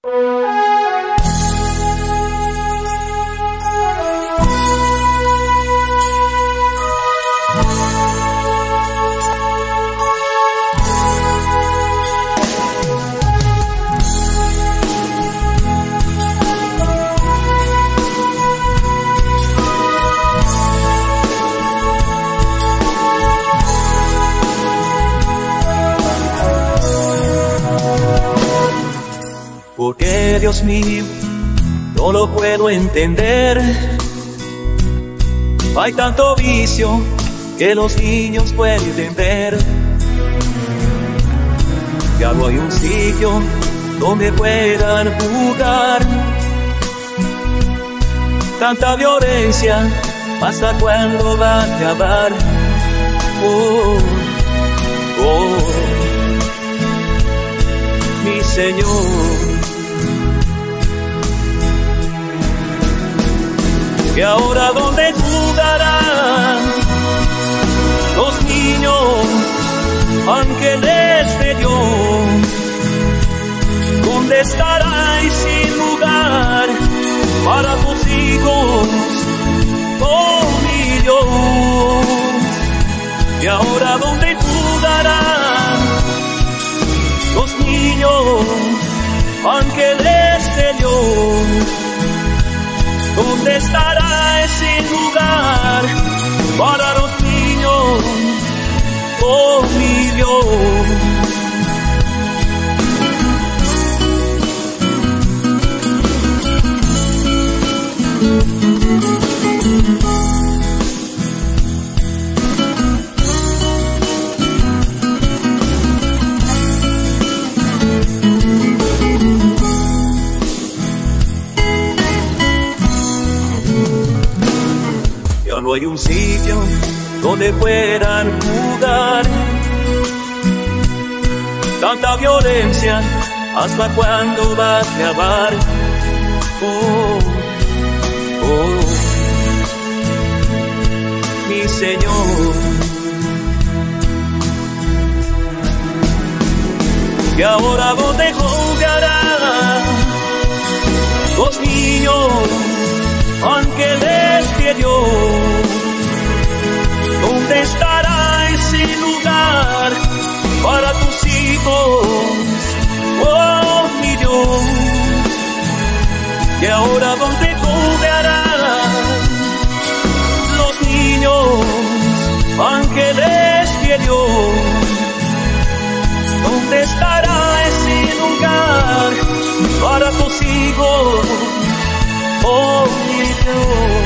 Porque Dios mío, no lo puedo entender. Hay tanto vicio que los niños pueden ver. Ya no hay un sitio donde puedan jugar. Tanta violencia, ¿hasta cuándo va a acabar? Oh, oh, mi Señor. ¿Y ahora dónde jugarán los niños, ángeles de Dios? ¿Dónde estaráis sin lugar para tus hijos, oh mi Dios? ¿Y ahora dónde jugarán los niños, ángeles de Dios? ¿Dónde estará ese lugar para los niños, oh mi Dios? No hay un sitio donde puedan jugar. Tanta violencia, ¿hasta cuándo va a acabar? Oh, oh, mi Señor. ¿Y ahora dónde jugarán los niños, ángeles de Dios? ¿Dónde estará ese lugar para tus hijos, oh mi Dios? ¿Y ahora dónde jugarán los niños, ángeles de Dios? ¿Dónde estará ese lugar para tus hijos, oh mi Dios?